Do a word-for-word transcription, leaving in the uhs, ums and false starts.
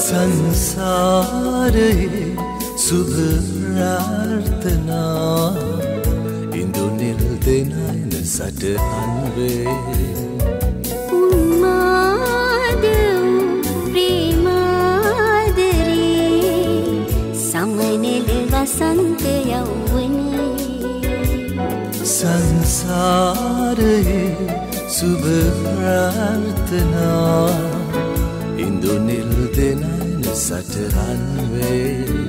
සංසාරයේ සුභ ප්‍රාර්ථනා ඉන්දුනිල් දෙනයින සටහන් වේ උන්මාද ප්‍රේමාදරේ සමනල වසන්ත යෞවනේ සංසාරයේ සුභ ප්‍රාර්ථනා ඉන්දුනිල් දෙනයින සටහන් වේ